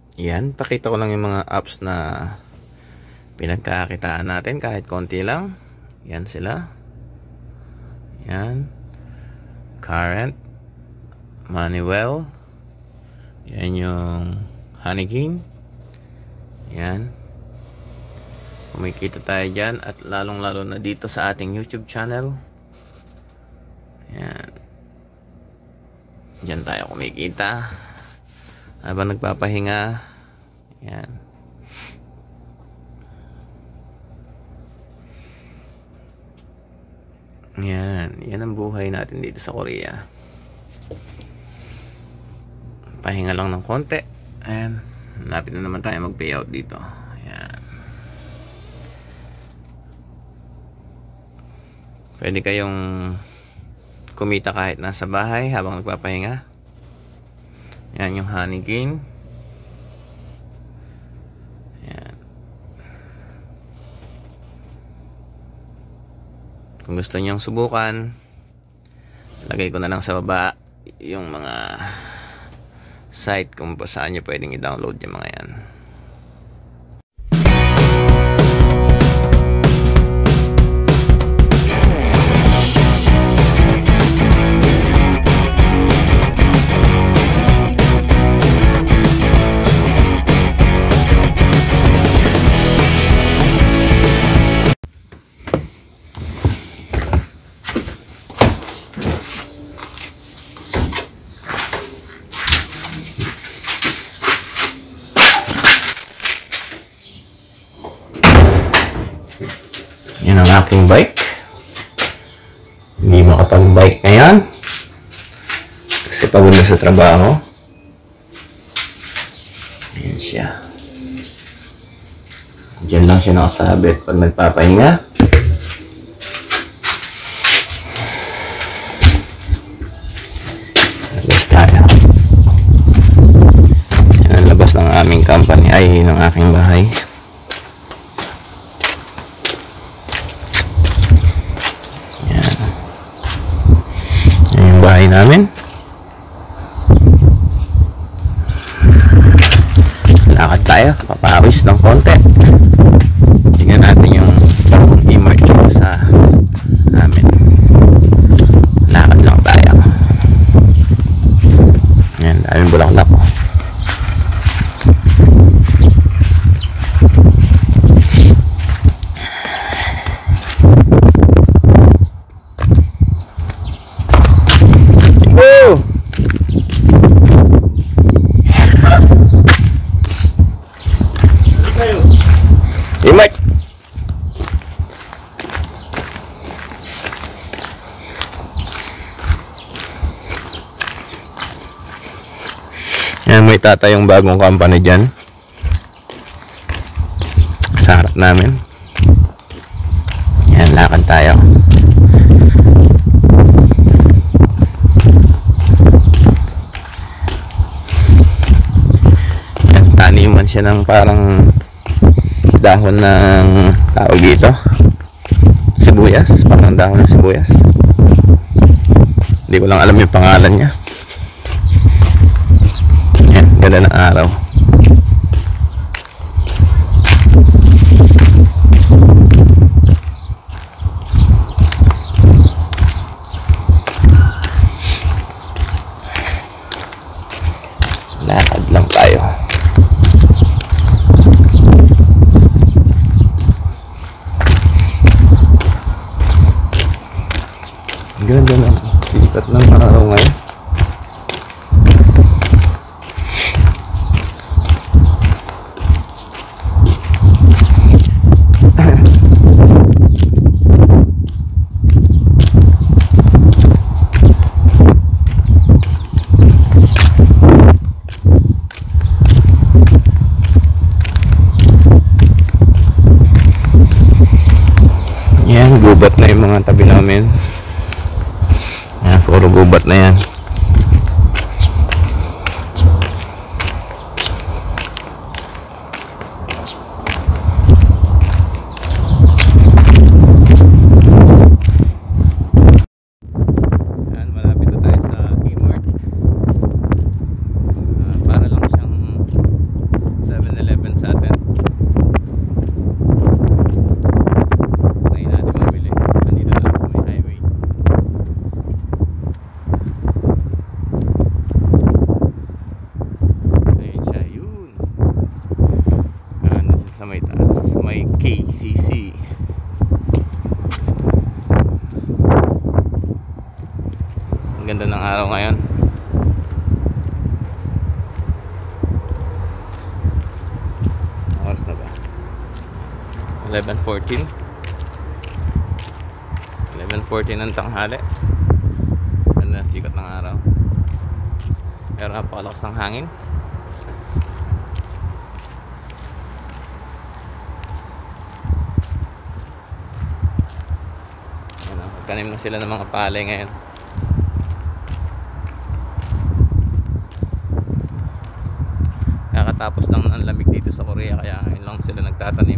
Yan, pakita ko lang yung mga apps na pinagkakitaan natin kahit konti lang. Yan sila. Yan. Current. Manuel. Yan yung Honeygain. Yan. Kumikita tayo dyan at lalong lalo na dito sa ating YouTube channel. Yan. Diyan tayo kumikita habang nagpapahinga. Yan. Yan ang buhay natin dito sa Korea. Pahinga lang ng konti. Ayan. Lapit na naman tayo mag-payout dito. Ayan. Pwede kayong kumita kahit nasa bahay habang nagpapahinga. Yan yung Honeygain. Ayan. Kung gusto nyong subukan, lagay ko na lang sa baba yung mga site kung saan nyo pwedeng i-download yung mga yan. Yan ang aking bike. Hindi makapag-bike ngayon kasi pagod na sa trabaho. Ayan siya. Diyan lang siya nakasabit pag nagpapahinga. Labas tayo. Yan ang labas ng aming company, ay ng aking bahay. Bahay namin. Lakad tayo, papawis ng konti. Tingnan natin yung e-mart sa amin. Lakad lang tayo. Yan, daming bulaklak ko. Imart. Yan, may tatayong bagong company dyan sa harap namin. Yan, lakad tayo. Yan, taniman siya ng parang dahon ng tawag dito, sibuyas, parang dahon ng sibuyas. Hindi ko lang alam yung pangalan niya. Yan, ganda ng araw. Lakad lang tayo. Ganda ng sikat ng araw ngayon. Yan, gubat na yung mga tabi namin. Yan, puro gubat na yan. Yan, malapit na tayo sa E-Mart. Para lang siyang sa may taas, sa may KCC. Ang ganda ng araw ngayon. Oras na ba? 11:14 ng tanghali. Ganda ng sikat ng araw, pero napakalakas ng hangin. Tanim na sila ng mga palay ngayon. Kakatapos lang ng lamig dito sa Korea, kaya ngayon lang sila nagtatanim.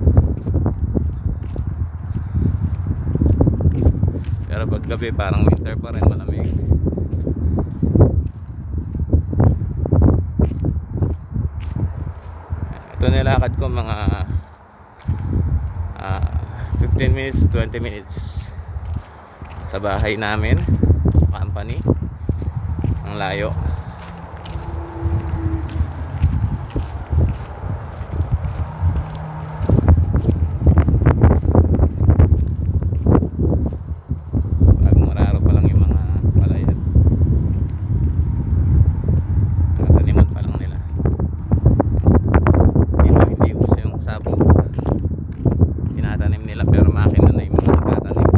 Pero pag gabi parang winter pa rin, malamig. Ito nilakad ko mga 15 minutes to 20 minutes sa bahay namin, sa company. Ang layo. Bagong araro pa lang yung mga palayan. Nataniman pa lang nila. Dito hindi uso yung sabo. Tinatanim nila, pero makina na yung mga nagtatanim.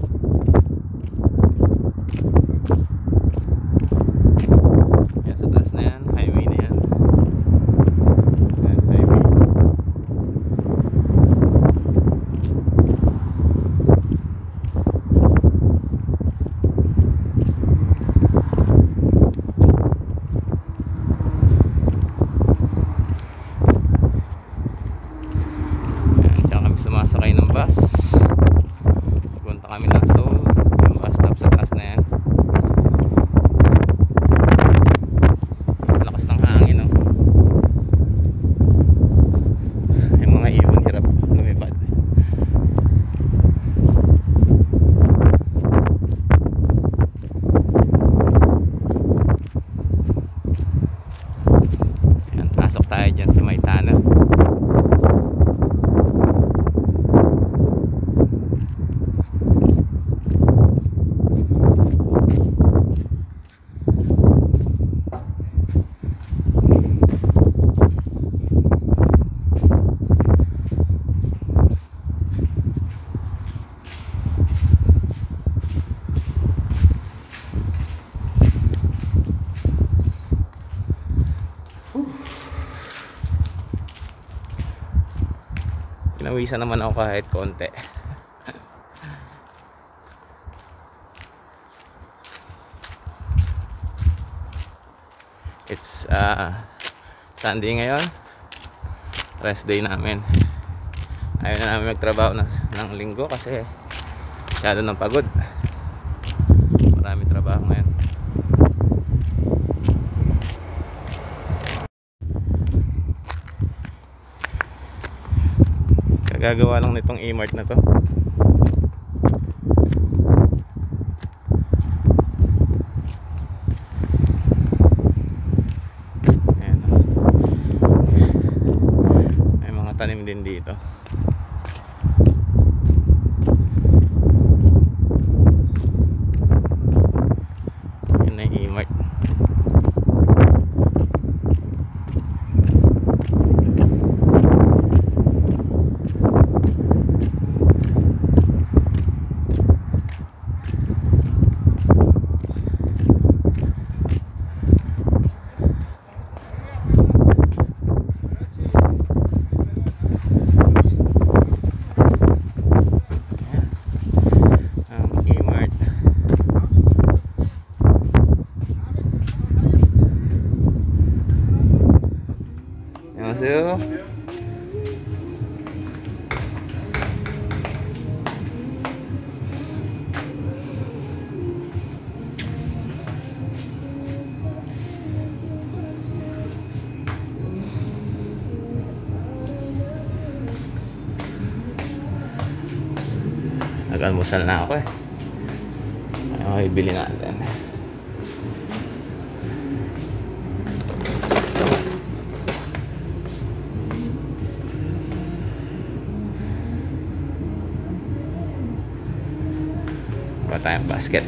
Sumasakay ng bus, pupunta kami ng Seoul. Yung bus stop sa taas na yan. Lakas ng hangin, oh. Yung mga ibon hirap lumipad. Yan, pasok tayo dyan sa may tunnel. Pinawisan naman ako kahit konti. It's Sunday ngayon, rest day namin. Ayaw na namin magtrabaho ng linggo kasi masyado ng pagod. Marami trabaho ngayon. Gagawa lang nitong E-Mart na to. Ayan. May mga tanim din dito. Yun na E-Mart. 안녕하세요. Nag-almusal na ako eh. Ay, bili natin. tayong basket.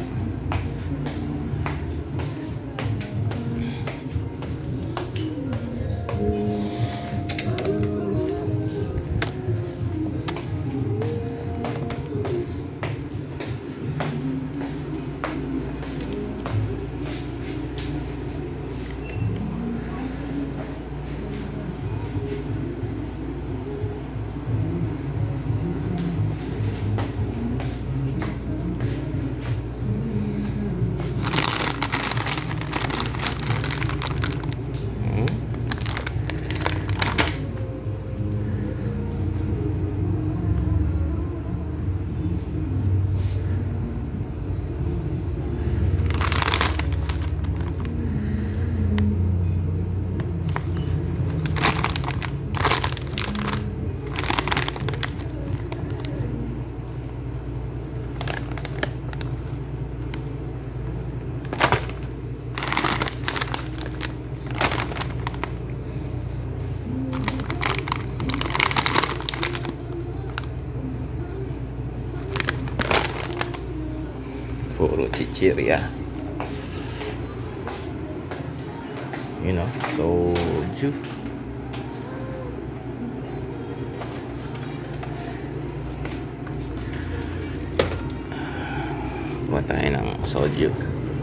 Puro chichirya, you know, soju. Kuha tayo ng soju.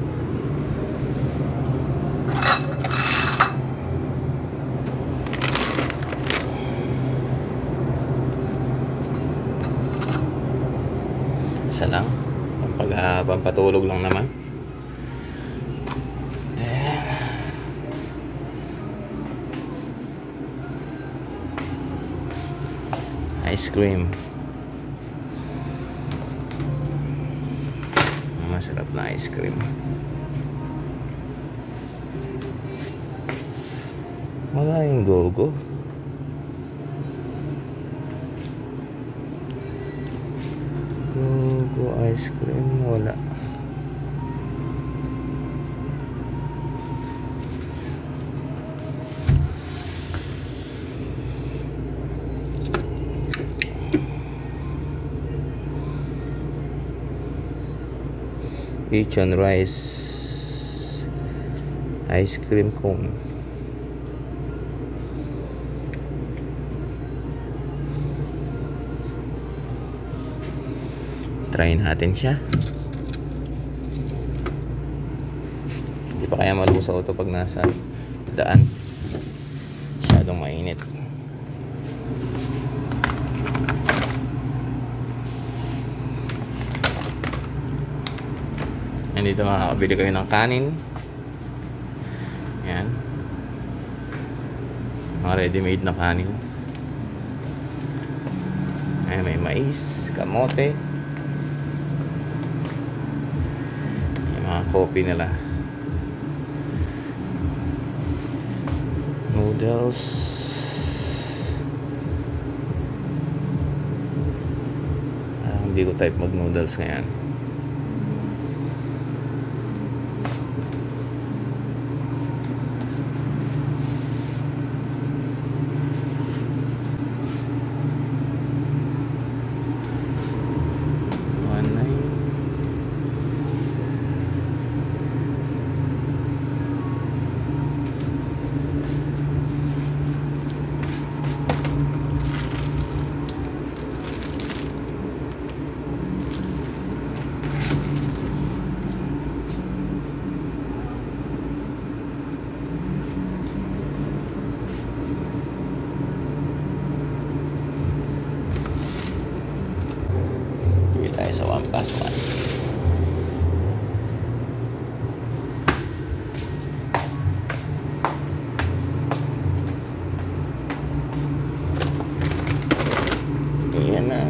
Isa lang. Pampatulog lang naman. Ice cream. Masarap na ice cream. Wala yung go-go. Go ice cream, wala. Peach and rice ice cream cone. Try natin siya. Hindi pa kaya malusaw ito pag nasa daan. Masyadong mainit. Dito makakabili kayo ng kanin. Yan. Mga ready-made na kanin. Ayan, may mais, kamote. Mga coffee nila, noodles, hindi ko type mag noodles ngayon. Tayo sa 1+1. Ayan na.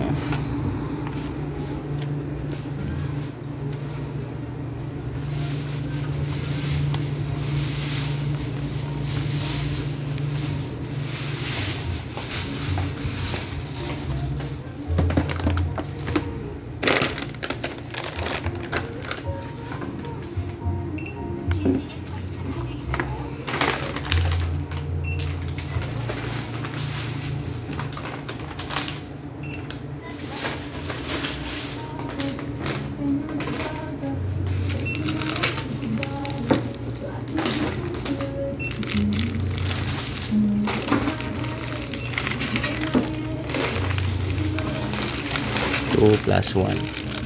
2 plus 1.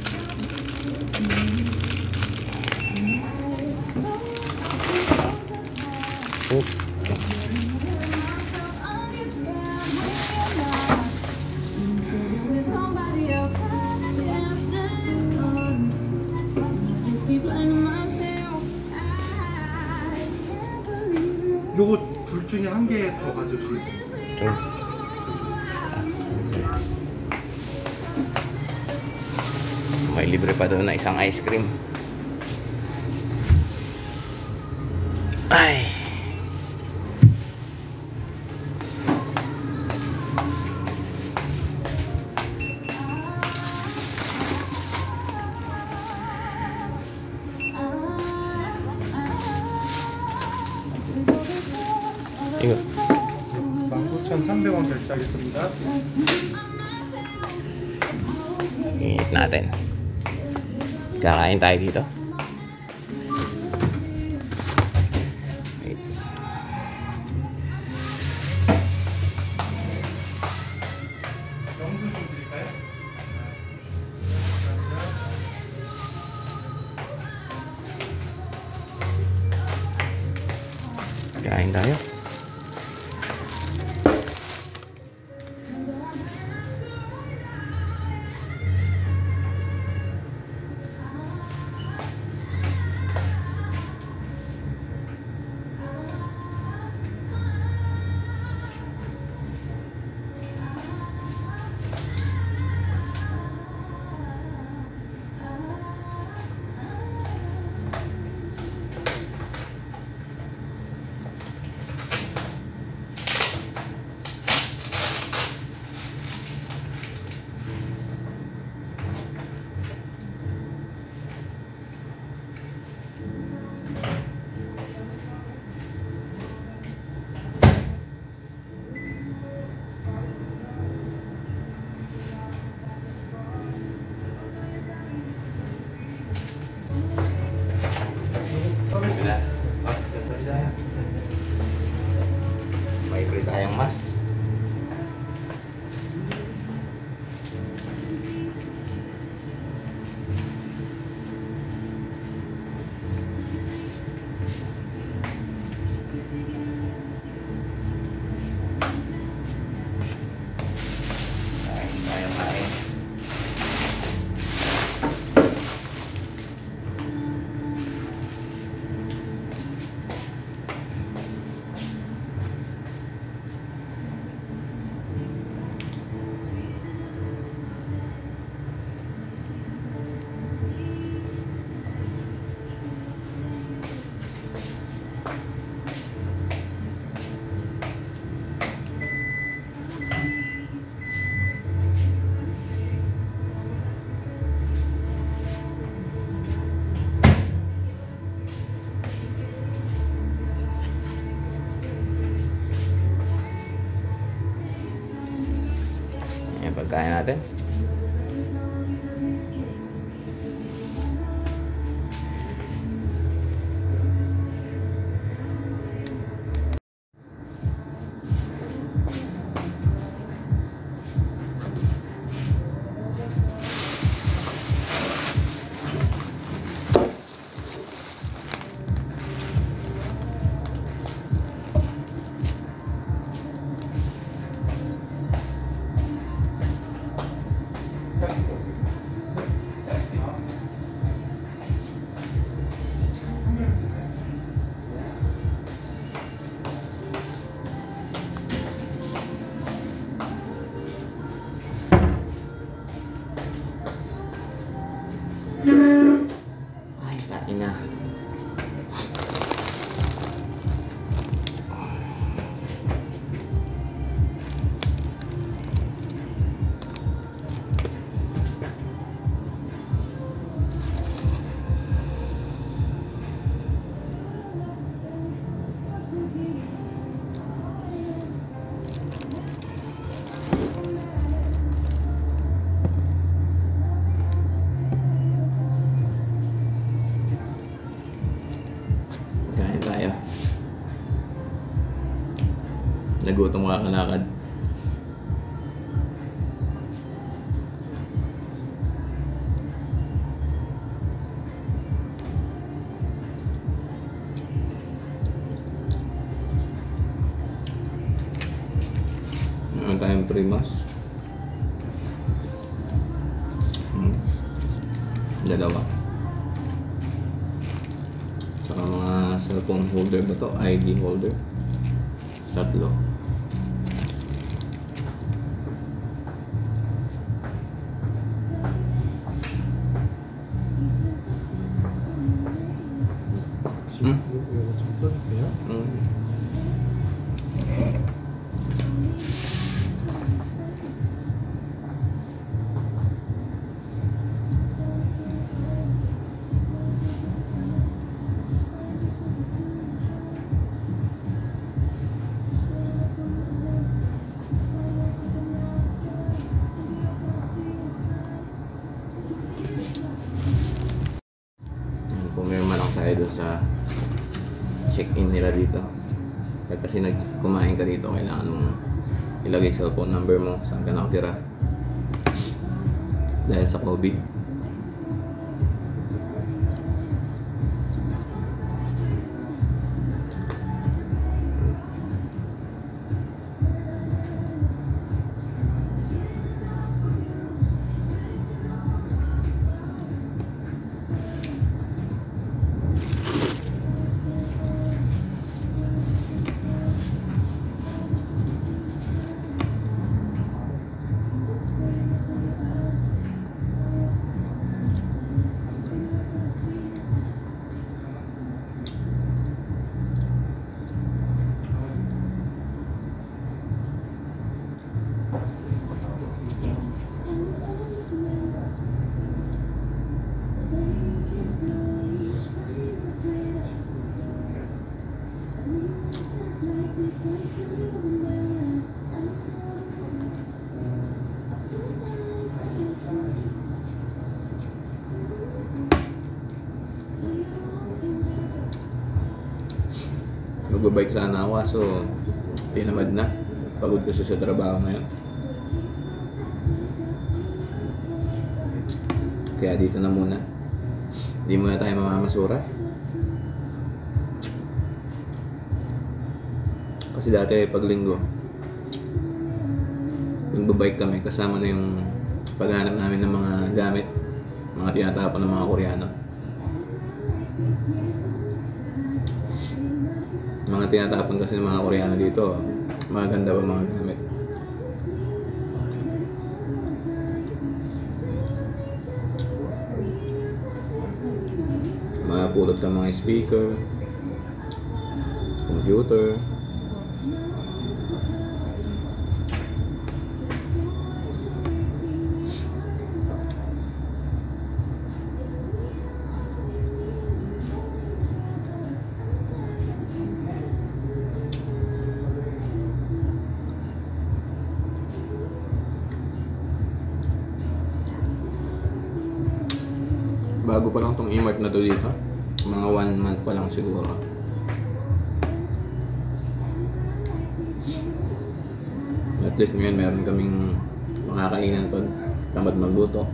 Oop. 요거 둘 중에 한 개 더 가져오시면 돼요. May libre pa doon na isang ice cream. Ay. 이거 19,300원 결제하겠습니다. init natin. Kakain tayo dito. Wait. 영수 좀 드릴까요? Kain tayo. May free tayong mas. Kain. Yung pagkain natin. Ay, kain na. Kain tayo. Nagutom kakalakad. Meron tayong primas. Dalawa. Saka mga cellphone holder ba to? ID holder. 3. 이거 좀 써주세요. Pumirma lang tayo doon sa check-in nila dito. Kasi kumain ka dito, kailangan mong ilagay cellphone number mo, saan ka nakatira. Dahil sa COVID. Magbabike sana ako, so tinamad na. Pagod kasi sa trabaho ngayon. Kaya dito na muna. Hindi muna tayo mamamasura. Kasi dati pag linggo, nagbabike kami, kasama na yung paghanap namin ng mga gamit, mga tinatapon ng mga Koreano. Mga tinatapon kasi ng mga Koreano dito, maganda pa mga gamit. Mapulot ka mga speaker, computer. Bago pa lang tong e-mart na to dito. Mga 1 month pa lang siguro. At least ngayon meron kaming makakainan pag tamad magluto.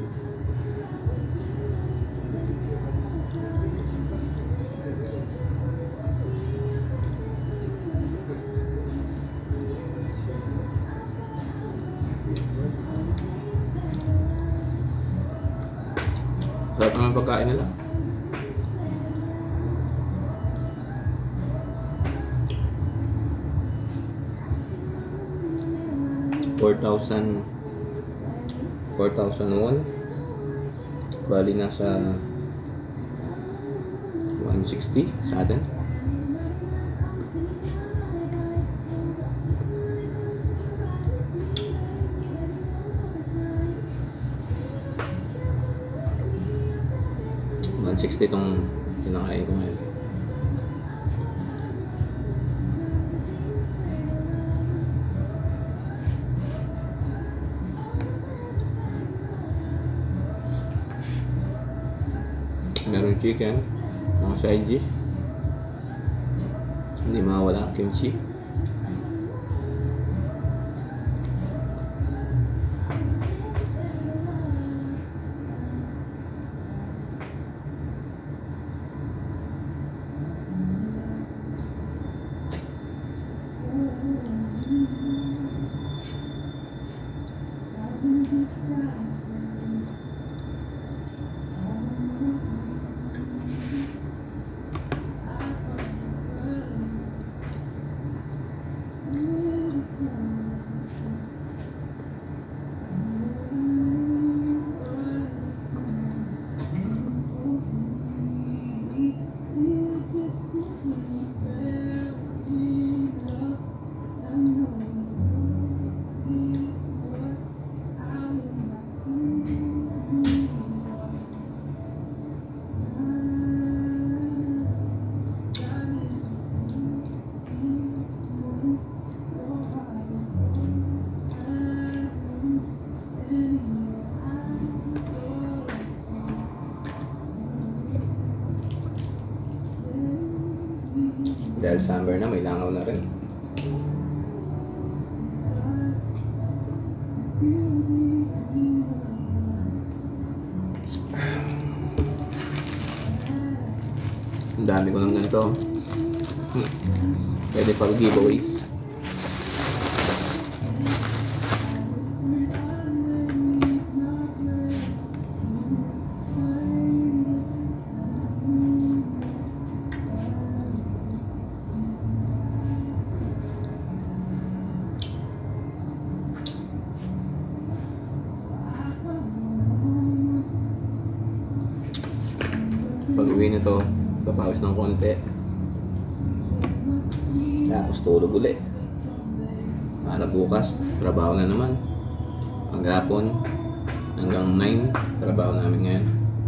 Sarap naman pagkain nila. $4,001 bali nasa 160 sa atin. $160 itong kinakain ko ngayon. Meron chicken, mga side dish, hindi mawala ang kimchi. dahil summer na, may langaw na rin. Ang dami ko ng ganito. Pwede pang giveaways. Pag uwi nito, kapawis ng konti. Tapos tulog ulit. Para bukas, trabaho na naman. Paghapon, hanggang 9, trabaho namin ngayon.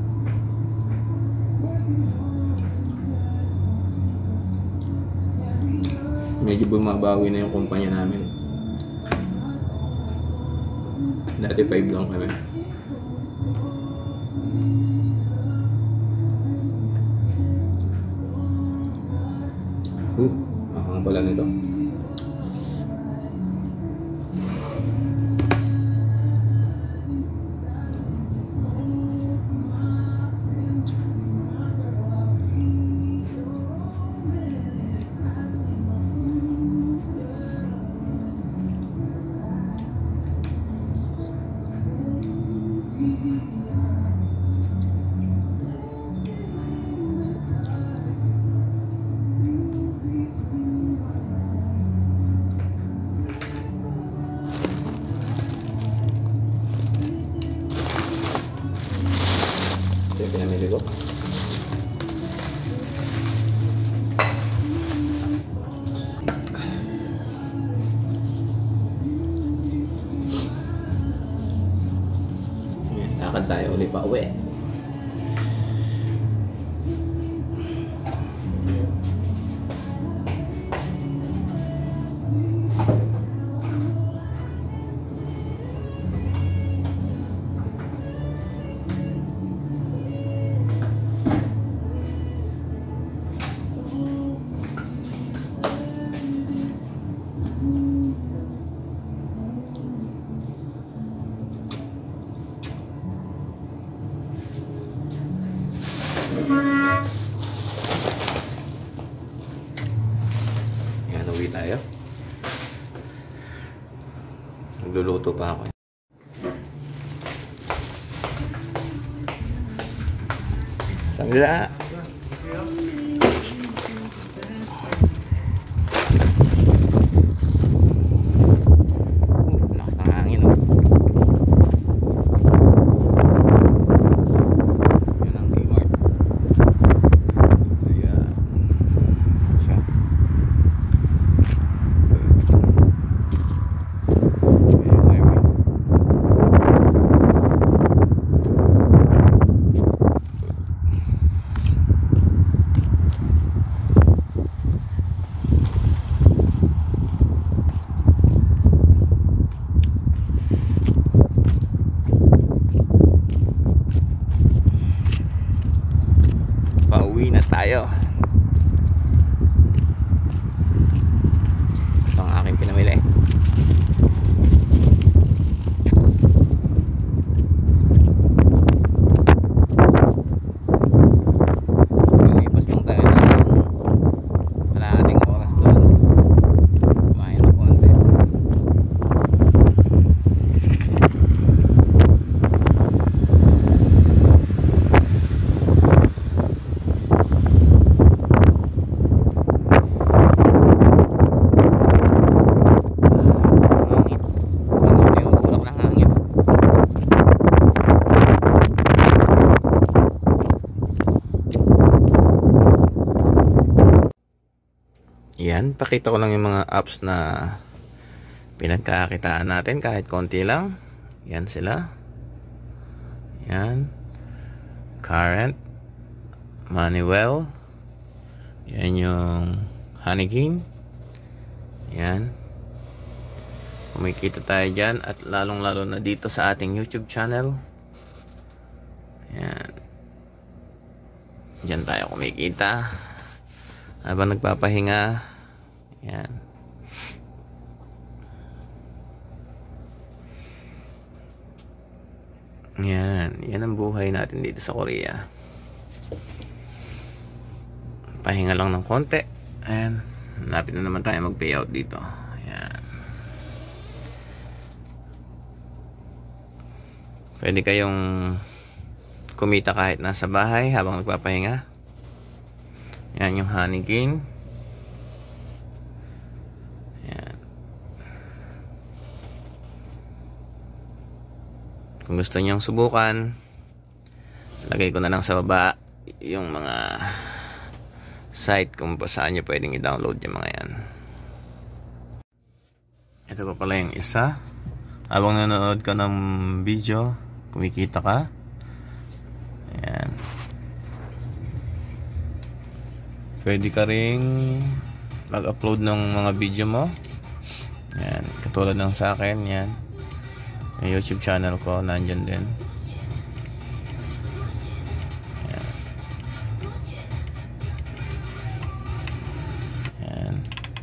Medyo bumabawi na yung kumpanya namin. Dati 5 lang kami. Mahang pala nito. Ito yung pinamili ko. Lakad tayo ulit pa uwi. Yan, uwi tayo. Nagluluto pa ako. Sangla! Lakas ng hangin, oh. Yan ang Kmart. Ayan. Siya. Pauwi na tayo. Ito ang aking pinamili. Malipas lang tayo ng kalahating oras doon. Kumain ng konti. Yan, pakita ko lang yung mga apps na pinagkakakitaan natin kahit konti lang. Yan sila. Yan. Current. Moneywell. Yan yung Honeygain. Yan. Kumikita tayo dyan at lalong lalo na dito sa ating YouTube channel. Yan. Dyan tayo kumikita. habang nagpapahinga. Yan. Yan ang buhay natin dito sa Korea. Pahinga lang ng konti. Ayan, malapit na naman tayo mag payout dito. Ayan. Pwede kayong kumita kahit nasa bahay habang nagpapahinga. Yan yung honey game. Ayan. Kung gusto nyong subukan, lagay ko na lang sa baba yung mga site kung saan nyo pwedeng i-download yung mga yan. Ito pa pala yung isa. Habang nanonood ka ng video, kumikita ka. Ayan. Pwede ka ring mag-upload ng mga video mo. Ayan. Katulad ng sa akin. Yan. Yung YouTube channel ko, nandyan din. Ayan. Ayan.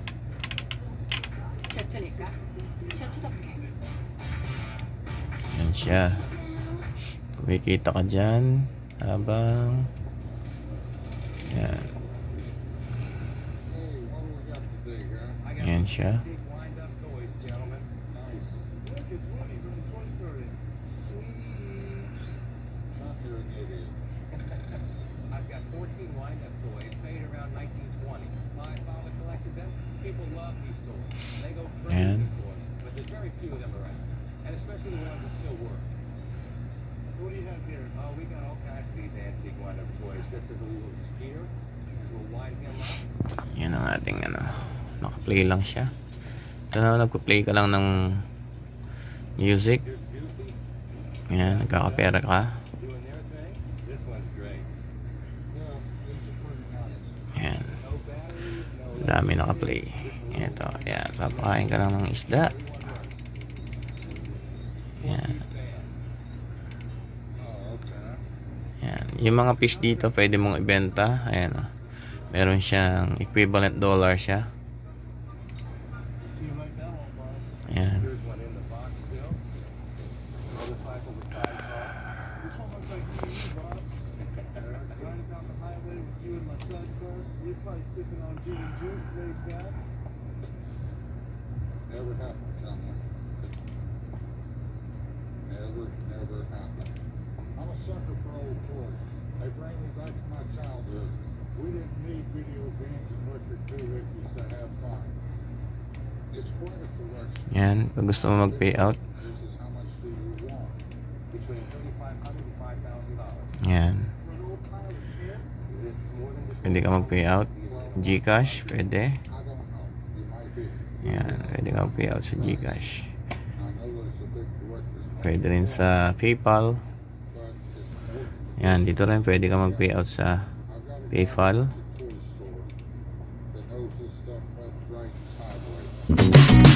Ayan siya. Kumikita ka dyan habang yan. Ayan siya. Ayan. What do you have here? Oh, we got all kinds of these antique wind-up toys. This is a little skier. We'll wind him up. Yan ang ating ano. Naka-play lang siya. Ito na, nagpa-play ka lang ng music. Yan, nagkakapera ka. Doing their thing. This one's great. Yan. No batteries, no Dami naka-play. Ito, yan. Papakain ka lang ng isda. Yan. Yan. Yung mga fish dito pwede mong ibenta. Ayan o. Meron siyang equivalent dollar siya. Ayan. Here's one in the box still. Motorcycle with 5 cars. This one looks like you, Bob. Riding down the highway with you and my son, sir. You're probably sipping on gin and juice, laid back. Never happened, someone. Never happened. I'm a sucker for old toys. They bring me back to my childhood. We didn't need video games and electric vehicles to have fun. It's quite a collection. Yan. Pag gusto mo mag-payout. This is how much do you want? Between $3,500 and $5,000. Yan. For an old pilot ship? This is more than just Pwede ka mag-payout. Gcash. Pwede. I don't know. You might be. Yan. Pwede ka mag-payout sa Gcash. I know there's a big collector's market, Pwede rin sa PayPal. but it's more Yan. Dito rin pwede ka mag-payout sa I've got a PayPal. toy store that knows this stuff left, right, and sideways.